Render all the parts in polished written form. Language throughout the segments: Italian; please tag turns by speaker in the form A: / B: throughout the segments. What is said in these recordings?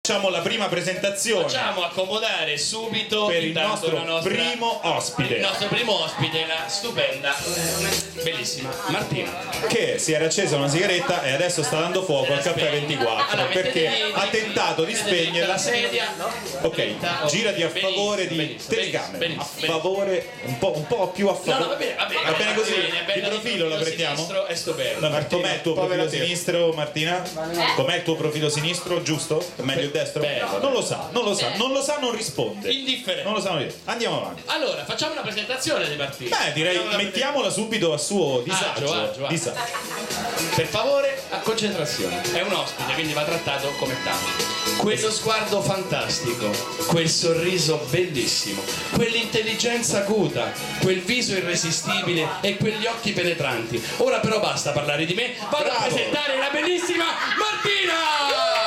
A: Facciamo la prima presentazione.
B: Facciamo accomodare subito
A: per il nostro primo ospite.
B: Il nostro primo ospite, la stupenda, bellissima Martina,
A: che si era accesa una sigaretta e adesso sta dando fuoco al caffè 24
B: allora,
A: perché ha tentato di spegnere
B: la sedia.
A: Ok, girati a favore di telecamera. A favore, un po' più a favore.
B: No, va bene
A: così.
B: bene,
A: Di profilo la prendiamo?
B: Sinistro è stupendo.
A: Com'è il tuo profilo sinistro, Martina? Com'è il tuo profilo sinistro, giusto? Meglio il destro? Non lo sa, non risponde.
B: Indifferente.
A: Non lo sa, non risponde. Andiamo avanti.
B: Allora, facciamo una presentazione di Martina.
A: Beh, direi mettiamola subito a suo disagio.
B: Agio. Per favore, a concentrazione. È un ospite, quindi va trattato come tale. Quello sguardo fantastico, quel sorriso bellissimo, quell'intelligenza acuta, quel viso irresistibile e quegli occhi penetranti. Ora però basta parlare di me, vado a presentare la bellissima Martina!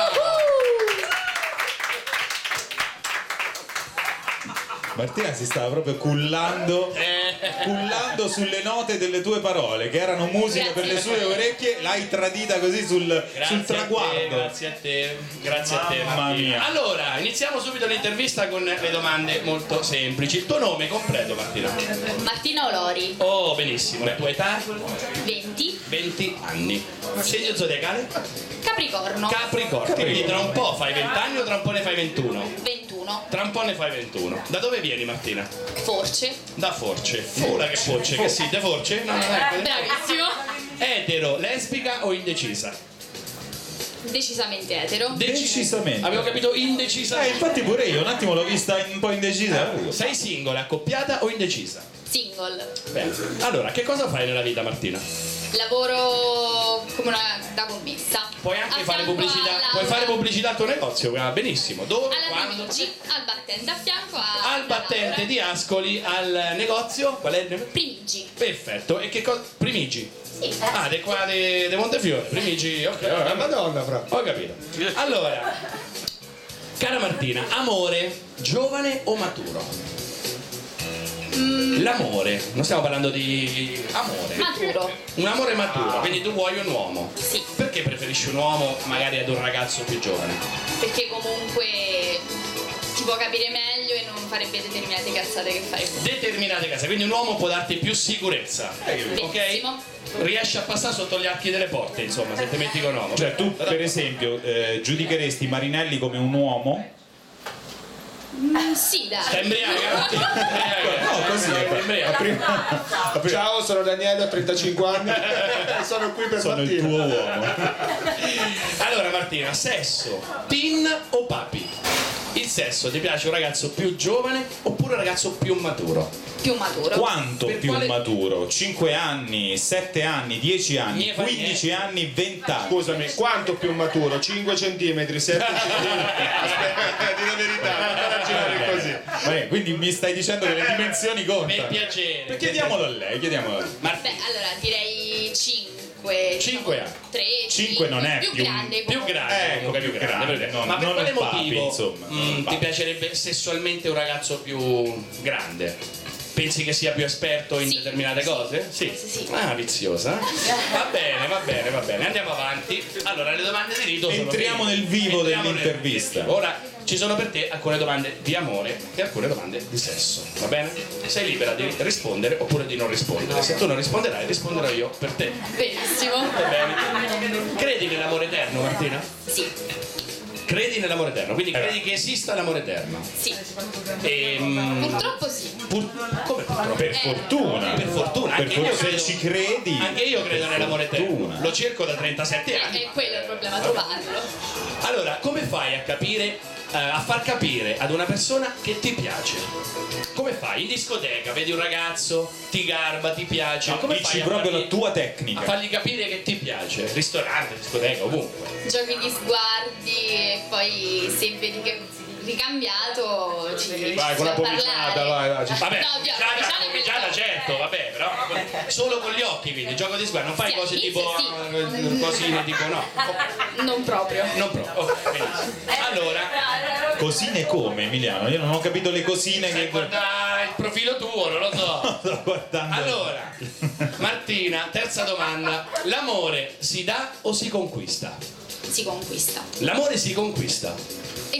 A: Martina si stava proprio cullando sulle note delle tue parole, che erano musica per le sue orecchie. L'hai tradita così sul traguardo.
B: Grazie a te.
A: Mamma mia.
B: Allora, iniziamo subito l'intervista con le domande molto semplici. Il tuo nome completo, Martina?
C: Martina Olori.
B: Oh, benissimo. La tua età?
C: 20.
B: 20 anni. Segno zodiacale?
C: Capricorno.
B: Capricorno. Quindi tra un po' fai 20 anni o tra un po' ne fai 21?
C: 21.
B: Tra un po' ne fai 21. Da dove vieni, Martina?
C: Force.
B: Da Force. Ora che Force? Che sì, da Force? No,
C: Bravissimo.
B: Etero, lesbica o indecisa?
C: Decisamente etero.
A: Decisamente.
B: Avevo capito indecisa.
A: Infatti pure io un attimo l'ho vista un po' indecisa.
B: Sei singola, accoppiata o indecisa?
C: Single.
B: Bene. Allora, che cosa fai nella vita, Martina?
C: Lavoro come da commessa.
B: Puoi anche fare
C: fianco
B: pubblicità.
C: alla-
B: Puoi fare pubblicità al tuo negozio, va benissimo. Dove?
C: Alla
B: Quando?
C: Primigi, al battente a fianco a
B: Al battente di Ascoli, al negozio. Qual è il nome?
C: Primigi.
B: Perfetto. E che cosa? Primigi.
C: Sì.
B: Ah, di qua di Montefiore. Primigi, ok.
D: Madonna, fra.
B: Ho capito. Allora, cara Martina, amore giovane o maturo? L'amore, non stiamo parlando di amore.
C: Maturo.
B: Un amore maturo, quindi tu vuoi un uomo.
C: Sì.
B: Perché preferisci un uomo magari ad un ragazzo più giovane?
C: Perché comunque ti può capire meglio e non farebbe determinate cazzate che fai tu.
B: Determinate case, quindi un uomo può darti più sicurezza. Ok?
C: Benissimo.
B: Riesci a passare sotto gli archi delle porte, insomma, se ti metti con un uomo.
A: Cioè tu per esempio giudicheresti Marinelli come un uomo?
C: Sì, dai.
B: Stai embriaga?
A: No, così
B: Embriaga.
D: Ciao, sono Daniele, ho 35 anni. Sono qui per
A: sono il tuo
D: Martina.
A: uomo.
B: Allora Martina, sesso, teen o papi? Il sesso, ti piace un ragazzo più giovane oppure un ragazzo più maturo?
C: Più maturo.
A: Quanto
B: Per
A: più
B: quale-
A: maturo? 5 anni, 7 anni, 10 anni, 15 anni, 20 anni.
D: Scusami, quanto più maturo? 5 centimetri, 7 centimetri. Aspetta, di la verità, non ragionare così.
A: Vabbè, quindi mi stai dicendo che le dimensioni
B: Per
A: contano.
B: piacere.
A: Chiediamolo a lei, chiediamolo a lei.
C: Beh, allora direi 5.
B: 5 anni.
C: 3.
A: 5 non è
C: più
A: più-
C: grande.
B: Più grande,
A: Ecco,
B: più
A: più
B: grande.
A: grande, no,
B: Ma per
A: non
B: quale
A: il papi,
B: motivo
A: insomma, non il
B: ti
A: papi.
B: piacerebbe sessualmente un ragazzo più grande? Pensi che sia più esperto in
C: Sì.
B: determinate cose? Sì.
C: Sì.
B: Ah, viziosa. Va bene. Andiamo avanti. Allora, le domande di rito sono
A: Entriamo
B: finite.
A: nel vivo
B: Entriamo
A: dell'intervista.
B: nel vivo. Ora ci sono per te alcune domande di amore e alcune domande di sesso, va bene? Sei libera di rispondere oppure di non rispondere. Se tu non risponderai, risponderò io per te.
C: Benissimo.
B: Va bene? Credi nell'amore eterno, Martina?
C: Sì.
B: Credi nell'amore eterno, quindi credi che esista l'amore eterno.
C: Sì.
B: Purtroppo
C: Purtroppo sì.
B: come purtroppo?
A: Per fortuna.
B: Per fortuna, anche io
A: se
B: credo,
A: ci credi.
B: anche io credo
A: per
B: nell'amore eterno.
A: fortuna.
B: Lo cerco da 37 anni.
C: È quello il problema, trovarlo.
B: Allora, come fai a capire, a far capire ad una persona che ti piace? Come fai? In discoteca vedi un ragazzo, ti garba, ti piace.
A: No,
B: Come
A: dici
B: fai a
A: proprio
B: fargli-
A: la tua
B: a
A: tecnica.
B: fargli capire che ti piace? Ristorante, discoteca, ovunque.
C: Giochi di sguardi e poi se vedi che ricambiato ci
D: Vai, con la pomiciata, vai.
B: Vabbè,
C: No,
B: già da certo, vabbè, però solo con gli occhi, quindi gioco di sguardo, non fai
C: Sì,
B: cose tipo
C: sì.
B: cosine tipo no.
C: Non proprio.
B: Non proprio. Ok, benissimo. Allora,
A: Cosine come, Emiliano? Io non ho capito le cosine che...
B: guarda il profilo tuo, non lo so.
A: Sto guardando.
B: Allora, Martina, terza domanda. L'amore si dà o si conquista?
C: Si conquista.
B: L'amore si conquista.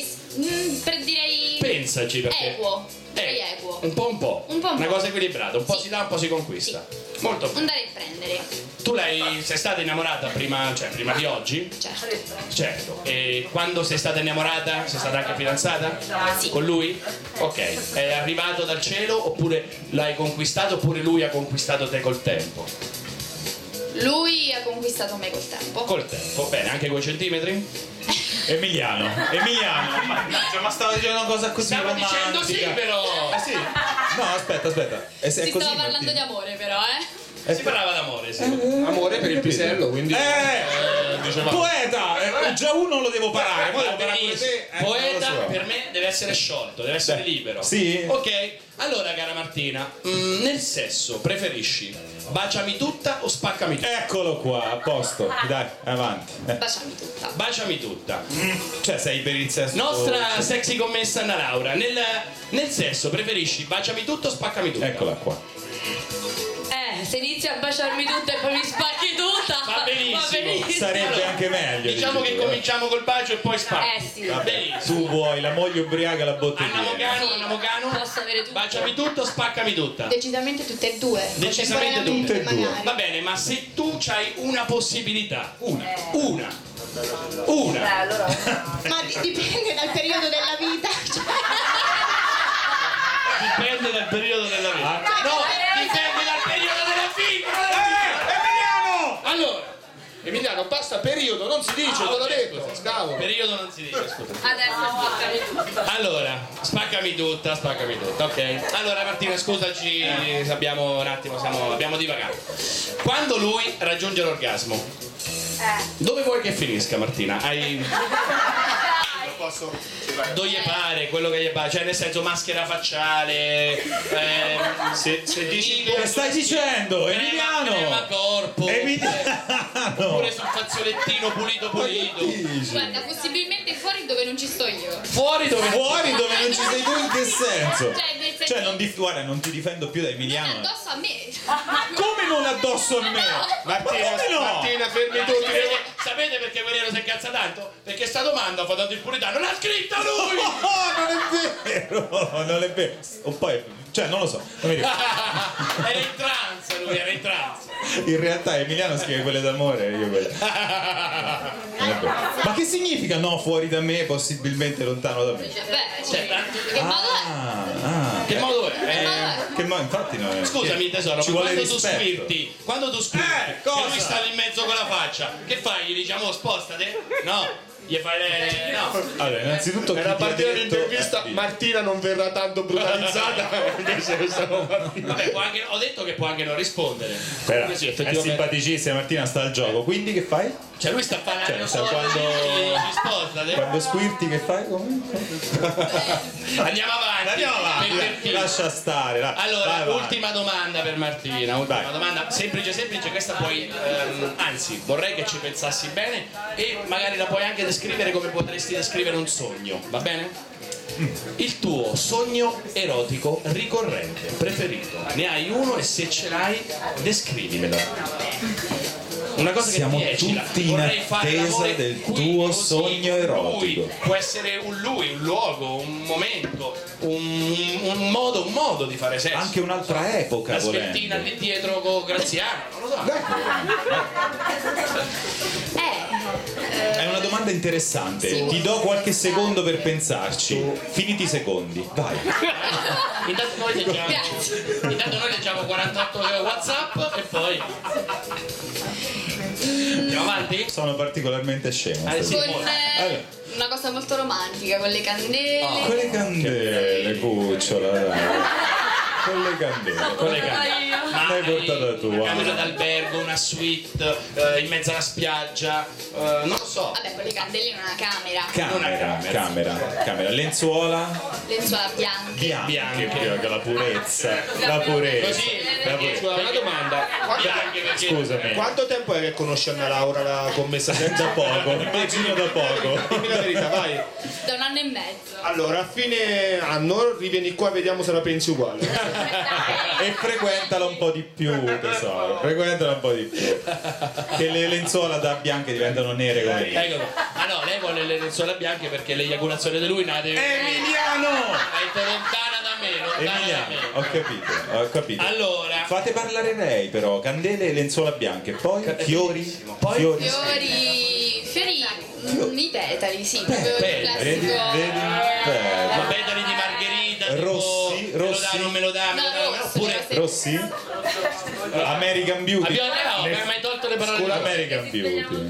C: direi
B: Pensaci perché.
C: equo. Direi equo.
B: Un po'.
C: Un po'.
B: Una cosa equilibrata, un po'
C: Sì.
B: si dà, un po' si conquista.
C: Sì.
B: Molto bene.
C: Un dare e prendere.
B: Tu sei stata innamorata prima di oggi?
C: Certo.
B: Certo. E quando sei stata innamorata? Sei stata anche fidanzata?
C: Sì.
B: Con lui? Ok. È arrivato dal cielo oppure l'hai conquistato oppure lui ha conquistato te col tempo?
C: Lui ha conquistato me col tempo.
B: Col tempo, bene, anche coi centimetri?
A: Emiliano, mannaggia, ma stavo dicendo una cosa così
B: Stavo
A: romantica.
B: dicendo sì, però!
A: Sì. No, aspetta. È
C: Si
A: così,
C: stava parlando
A: Martina.
C: di amore però,
B: Si parlava d'amore, sì.
D: Amore per il pisello, quindi dicevamo.
A: Poeta! Già uno lo devo parare, poi
B: Va
A: devo parare pure
B: benissimo.
A: te.
B: Poeta
A: non lo so.
B: per me deve essere sciolto, deve essere libero.
A: Sì?
B: Ok, allora cara Martina, nel sesso preferisci baciami tutta o spaccami tutta?
A: Eccolo qua, a posto. Dai, avanti.
C: baciami tutta.
B: Baciami tutta.
A: Cioè, sei per il sesso.
B: Nostra sexy commessa Anna Laura, nel sesso preferisci baciami tutto o spaccami tutta?
A: Eccola qua.
E: Se inizi a baciarmi tutta e poi mi spacchi tutta,
B: Va benissimo.
A: Sarebbe
B: Allora,
A: anche meglio.
B: Diciamo che
A: dici tu,
B: cominciamo col bacio e poi spacchi.
E: sì.
B: Va benissimo.
A: Tu vuoi la moglie ubriaca la
B: Anna
A: bottiglia.
B: Mogano,
E: Posso avere tutto?
B: baciami tutto o spaccami tutta?
C: Decisamente tutte e due.
B: Decisamente
C: Contemporaneamente,
A: tutte e due.
C: magari.
B: Va bene, ma se tu c'hai una possibilità, una.
C: Ma dipende dal periodo della vita.
B: Dipende dal periodo della vita. No, dipende dal periodo della vita.
A: Emiliano!
B: Allora,
D: Emiliano, basta periodo, non si dice, te l'ho
B: ok,
D: detto.
B: scusa.
D: Cavolo.
B: Periodo non si dice, scusa.
E: Adesso spaccami tutta.
B: Allora, spaccami tutta, ok? Allora Martina, scusaci, abbiamo un attimo, abbiamo divagato. Quando lui raggiunge l'orgasmo, dove vuoi che finisca Martina? Dove gli pare, quello che gli pare, cioè nel senso maschera facciale,
D: Se dici
A: Che stai dicendo?
B: crema
A: Emiliano!
B: corpo,
A: Emiliano!
B: oppure sul fazzolettino pulito.
C: Guarda, possibilmente fuori dove non ci sto io.
B: Fuori dove
A: Fuori dove non ci sei tu, in che senso?
C: Cioè, nel senso-
A: Cioè, guarda, non ti difendo più da
C: Non
A: Emiliano.
C: addosso a me.
A: Come non addosso a me?
D: Martina,
A: Come no?
D: Martina, fermi tutti.
B: Sapete perché Guerriero si incazza tanto? Perché sta domanda fa tanto il puritano, l'ha scritta lui!
A: Non è vero. O poi, cioè, non lo so. Non mi ricordo.
B: Era in trance lui, era in trance.
A: In realtà Emiliano scrive quelle d'amore e io quelle. Non è vero. Ma che significa no fuori da me, possibilmente lontano da me?
C: Beh,
B: Cioè,
C: che modo è?
B: che modo è?
A: Che infatti no.
B: Scusami tesoro,
A: ci
B: ma
A: vuole
B: quando tu
A: rispetto.
B: squirti, che
A: cosa?
B: lui sta lì in mezzo con la faccia, che fai? Gli diciamo spostate? No, gli fai le... no.
A: Allora, innanzitto chi
D: Era
A: ti ha
D: partita
A: detto-
D: l'intervista, Martina non verrà tanto brutalizzata. Invece stavo Martina.
B: Vabbè, ho detto che può anche non rispondere.
A: Però,
B: Comunque sì,
A: è
B: effettivamente.
A: simpaticissima, Martina sta al gioco, quindi che fai?
B: Cioè lui sta parlando
A: Cioè,
B: solo
A: quando-
B: ci spostate.
A: Quando squirti che fai? Come?
B: Andiamo avanti. Per tertino.
A: Lascia stare.
B: Allora,
A: vai avanti.
B: ultima domanda per Martina, ultima
A: Vai.
B: domanda, semplice, questa puoi, anzi, vorrei che ci pensassi bene e magari la puoi anche descrivere come potresti descrivere un sogno, va bene? Il tuo sogno erotico ricorrente, preferito, ne hai uno e se ce l'hai, descrivimelo. Una cosa
A: Siamo
B: che ti
A: tutti in
B: vorrei fare
A: attesa
B: l'amore
A: del
B: qui,
A: tuo
B: così,
A: sogno
B: con
A: erotico.
B: lui. Può essere un luogo, un momento, un modo di fare sesso.
A: Anche un'altra epoca,
B: La
A: volendo.
B: schiettina lì dietro con Graziano, non lo so.
A: È una domanda interessante.
C: Sì.
A: Ti do qualche secondo per pensarci. Finiti i secondi. Vai.
B: Intanto noi leggiamo 48 WhatsApp e poi andiamo avanti?
A: Sono particolarmente scemo.
B: Sì.
C: Con
A: Allora.
C: una cosa molto romantica, con le candele.
A: Quelle candele, cucciola. Dai. Con le candele.
B: Con le gambe.
A: L'hai portata tu.
B: Una camera
A: guarda.
B: d'albergo, una suite in mezzo alla spiaggia, non lo so.
C: Vabbè, con le candele in una camera.
A: Camera. Lenzuola
C: Lenzuola bianche.
A: bianche. Che la purezza. La purezza.
B: Così,
D: Scusa, una domanda.
B: anche perché
A: Scusami.
D: Quanto tempo è che conosci Anna Laura, la commessa senza
A: Da poco. Immagino da poco.
D: Dimmi la verità, vai.
C: Da un anno e mezzo.
D: Allora, a fine anno rivieni qua e vediamo se la pensi uguale.
A: E frequentala un po' di più, tesoro. Frequentala un po' di più. Che le lenzuola da bianche diventano nere come io.
B: Ecco. Ah no, lei vuole le lenzuola bianche perché l'eiaculazione di lui nate.
A: Emiliano!
B: È lontana da me, lontana da
A: Emiliano,
B: me.
A: ho capito.
B: Allora,
A: Fate parlare lei però, candele e lenzuola bianche, poi fiori,
B: Poi?
A: fiori.
C: I petali, sì, proprio il
B: petali,
C: classico.
A: Vedi?
B: ma petali di margherita, tipo,
A: Rossi,
B: me lo
A: rossi.
B: dà,
C: No, rossi,
B: oppure
C: però
A: Rossi? American Beauty.
B: abbiamo mai tolto le parole di
A: American Beauty.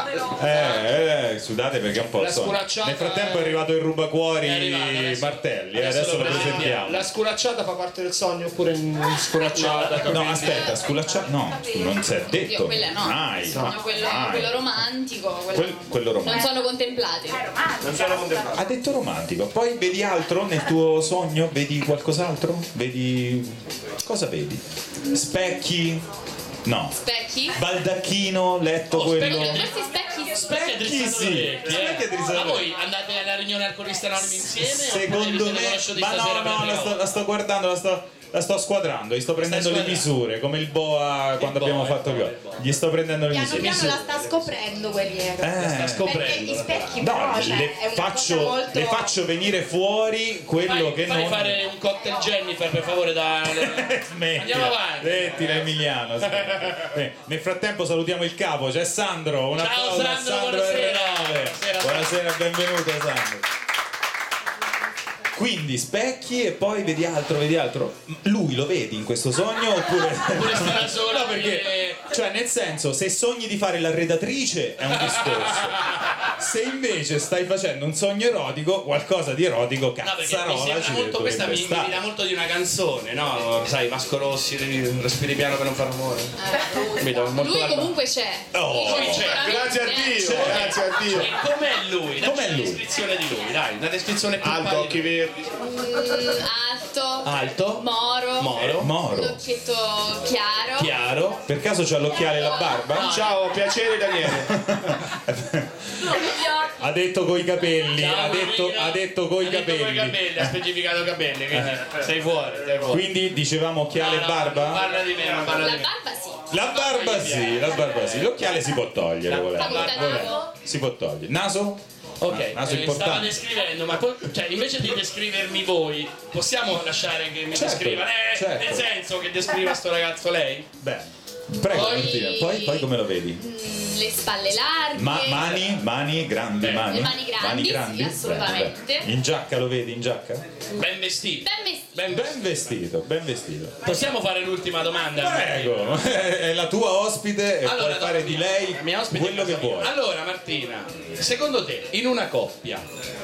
D: La
A: Scusate perché è un po'
B: La
A: sonno.
B: sculacciata-
A: Nel frattempo è arrivato il rubacuori
B: È arrivato, adesso-
A: Martelli,
B: adesso
A: adesso
B: lo
A: lo presentiamo.
D: sculacciata fa parte del sogno oppure in sculacciata?
A: No, aspetta, sculacciata. No, non si è detto.
C: Oddio, quella no.
A: Mai.
C: No, quello romantico,
A: Quello romantico.
C: non sono contemplate.
D: Non sono contemplato.
A: Ha detto romantico. Poi vedi altro nel tuo sogno? Vedi qualcos'altro? Vedi. Cosa vedi? Specchi? No.
C: Specchi?
A: Baldacchino, letto quello.
C: Questi specchi
B: Specchi e drizzate
A: sì.
B: l'orecchio,
A: Specchi e drizzate
B: Ma voi
A: l'orecchio.
B: andate alla riunione alcolisti anonimi insieme?
A: Secondo
B: oppure vi siete
A: me.
B: conosciuti
A: Ma
B: stasera
A: no,
B: per la prima volta?
A: la sto guardando, la sto squadrando, gli sto prendendo le
B: squadrando.
A: misure, come il boa quando abbiamo fatto il gol. Gli sto prendendo le
F: Piano
A: misure.
F: piano la sta scoprendo Guerriero.
B: Sta
F: Perché
B: scoprendo.
F: gli specchi
A: No,
F: però, cioè,
A: le
F: è una
A: faccio,
F: cosa molto...
A: le faccio venire fuori quello che
B: fai
A: non.
B: fare un cocktail Jennifer per favore da...
A: Smetti.
B: Andiamo avanti.
A: Mettila Emiliano. smetti. Nel frattempo salutiamo il capo, c'è Sandro. Un
B: Ciao,
A: applauso a
B: Sandro,
A: Sandro
B: buonasera.
A: R9. Buonasera, benvenuto Sandro. Quindi specchi e poi vedi altro. Lui lo vedi in questo sogno oppure
B: sta da solo
A: No, perché cioè nel senso, se sogni di fare la redattrice è un discorso. Se invece stai facendo un sogno erotico, qualcosa di erotico,
B: No, perché mi
A: cazzarola
B: sembra
A: ci
B: molto, questa
A: dovrebbe
B: mi
A: stare.
B: dà molto di una canzone, no? Sai, Vasco Rossi, respiri piano per non far rumore. Capito? Molto
C: Lui
B: alba.
C: comunque c'è.
A: Oh,
C: Lui
B: c'è,
D: Grazie a Dio, grazie a Dio.
B: E com'è lui? Dacci
A: Com'è
B: una
A: lui?
B: descrizione di lui, dai, una descrizione più
D: Alto,
B: pallida.
D: occhi verdi.
C: Alto.
B: Alto.
C: Moro.
A: Moro.
C: L'occhietto chiaro.
B: Chiaro.
A: Per caso c'ha l'occhiale e la barba?
D: Ciao, piacere Daniele.
A: Ha detto coi capelli,
B: Ciao,
A: ha detto coi
B: ha detto coi
A: capelli.
B: ha specificato capelli, quindi sei fuori.
A: Quindi dicevamo occhiale e
B: Non
A: barba?
B: parla di me, non parla
C: La
B: di me.
C: barba sì.
A: La barba sì, l'occhiale si può togliere, volendo.
C: Facoltativo.
A: Si può togliere. Naso?
B: Ok,
A: Naso
B: stava
A: importante.
B: descrivendo, ma cioè, invece di descrivermi voi, possiamo lasciare che mi
A: Certo,
B: descriva?
A: certo.
B: Nel senso che descriva sto ragazzo lei?
A: Beh, prego
C: Poi-
A: Martina, poi come lo vedi?
C: Le spalle larghe.
A: Mani grandi, mani.
C: Le mani grandi, sì, assolutamente.
A: Beh. In giacca lo vedi, in giacca?
B: Ben vestito.
C: Ben vestito.
A: Ben vestito.
B: Possiamo fare l'ultima domanda?
A: Prego, è la tua ospite e
B: Allora,
A: puoi fare di lei
B: la mia ospite
A: quello che
B: casa mia.
A: vuoi.
B: Allora Martina, secondo te in una coppia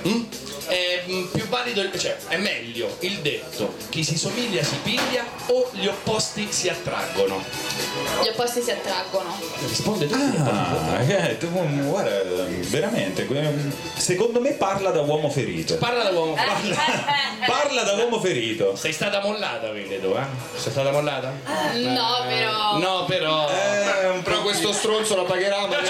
B: è più valido, cioè è meglio il detto chi si somiglia si piglia o gli opposti si attraggono?
C: Gli opposti si attraggono.
B: Risponde tu.
A: Guarda, veramente, secondo me parla da uomo ferito.
B: Parla da uomo.
A: Parla da uomo ferito.
B: Sei stata mollata, quindi tu, Sei stata mollata?
C: No, però.
B: No, però.
D: Però questo stronzo la pagherà, ma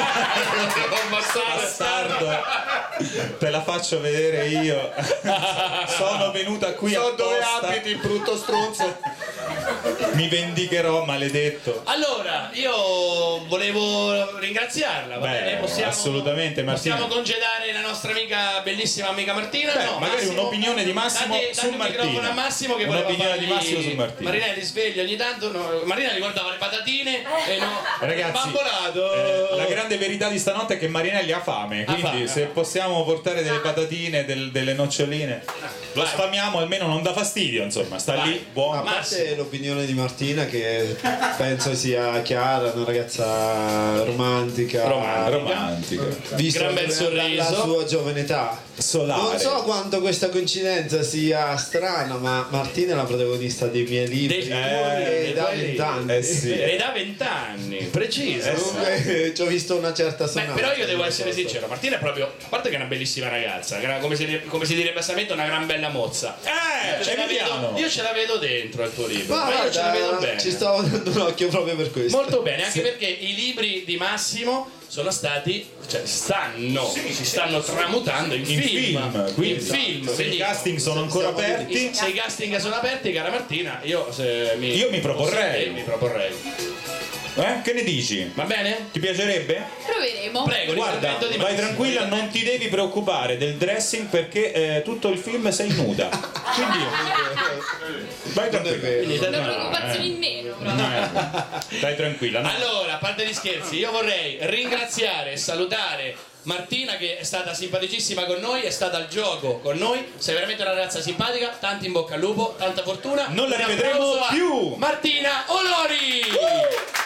A: Bastardo, te la faccio vedere io. Sono venuta qui
D: so dove
A: apposta.
D: abiti, brutto stronzo.
A: Mi vendicherò, maledetto.
B: Allora, io volevo ringraziarla, va
A: Beh,
B: bene?
A: assolutamente, Martina.
B: Possiamo congedare la nostra amica, bellissima amica Martina?
A: Beh,
B: No,
A: magari
B: Massimo,
A: un'opinione di Massimo
B: date
A: su
B: il microfono
A: Martina.
B: a Massimo che
A: Un'opinione
B: voleva
A: di Massimo su Martina.
B: Marinelli sveglia ogni tanto, no, Marinelli guardava le patatine e no,
A: Ragazzi,
B: bambolato.
A: la grande verità di stanotte è che Marinelli ha fame,
B: Ha
A: quindi
B: fame.
A: se possiamo portare delle patatine, delle noccioline, lo sfamiamo, almeno non dà fastidio, insomma, sta
B: Vai.
A: lì buono.
G: A parte l'opinione di Martina che penso sia chiara, una ragazza romantica,
A: Romantico,
G: vista
B: Gran bel
G: la
B: sorriso.
G: sua giovane età.
A: solare.
G: Non so quanto questa coincidenza sia strana, ma Martina è la protagonista dei miei libri
B: Dei
G: da
B: tuoi libri.
G: 20 anni.
A: Eh sì.
B: E da 20 anni, preciso.
G: Comunque ci ho visto una certa sonata.
B: Però io devo essere sincero, Martina è proprio, a parte che è una bellissima ragazza, come si direbbe a Samento, una gran bella mozza.
A: Emiliano.
B: Io ce la vedo dentro al tuo libro,
G: Ma
B: ma io ce la vedo
G: guarda,
B: bene.
G: ci stavo dando un occhio proprio per questo.
B: Molto bene, anche perché i libri di Massimo sono stati, cioè si stanno tramutando in film.
A: Quindi,
B: in film.
A: se
B: Quindi,
A: i casting sono ancora aperti,
B: se i casting sono aperti, cara Martina, io
A: mi proporrei.
B: Mi proporrei.
A: Che ne dici?
B: Va bene?
A: Ti piacerebbe?
C: Proveremo.
B: Prego,
A: Guarda,
B: l'intervento di
A: vai
B: Massimo.
A: tranquilla, non ti devi preoccupare del dressing perché tutto il film sei nuda. Quindi vai tranquilla.
C: Una preoccupazione in meno, però.
A: Stai tranquilla. No?
B: Allora, a parte gli scherzi, io vorrei ringraziare e salutare Martina, che è stata simpaticissima con noi, è stata al gioco con noi, sei veramente una ragazza simpatica, tanti in bocca al lupo, tanta fortuna.
A: Non la
B: Un
A: rivedremo
B: applauso a
A: più.
B: Martina Olori!